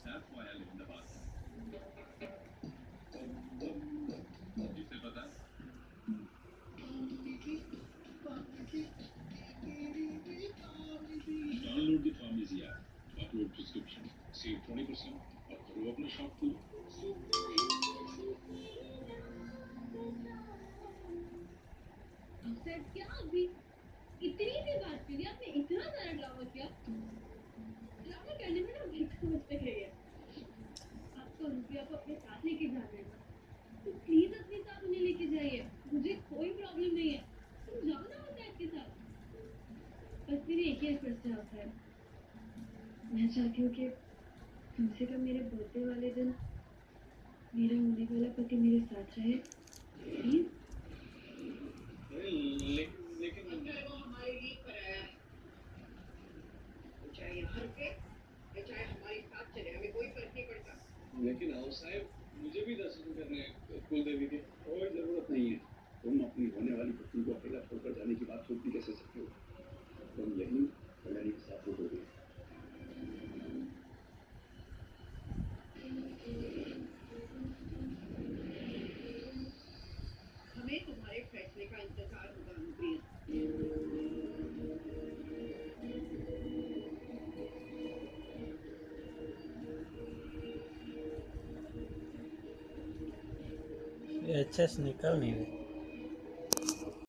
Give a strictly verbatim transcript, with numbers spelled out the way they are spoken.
Download the Pharmacy app, upload prescription, save twenty percent और करो अपना शॉप पूरा। सर क्या अभी इतनी सी बात के लिए आपने इतना सारा ड्रामा किया? ड्रामा करने में ना बिल्कुल मिस्टेक है। आपको रुपया को अपने साथ लेके जाना है ना, तो प्लीज अपने साथ उन्हें लेके जाइए। मुझे कोई प्रॉब्लम नहीं है, तुम जाओ ना वो सैफ के साथ। बस मेरी एक ही रिक्वेस्ट है आपसे, मैं चाहती हूँ कि कम से कम मेरे बर्थडे वाले दिन मेरा होने वाला पति मेरे साथ रहे, प्लीज। लेकिन लेकिन वो हमारे लिए पर आया है, चाहे यहाँ रुके या चाहे हमारे साथ चले, हमें कोई फर्क नहीं पड़ता। लेकिन आओ साहब, मुझे भी दर्शन करने हैं कुल देवी के। कोई जरूरत नहीं है। तुम अपनी होने वाली पत्नी को अकेला छोड़कर जाने की बात सोच भी कैसे सकते हो? तुम यही कल्याणी के साथ रहोगे। हमें तुम्हारे फैसले का इंतजार होगा अनुप्रिया। ये अच्छे से निकल नहीं रहे।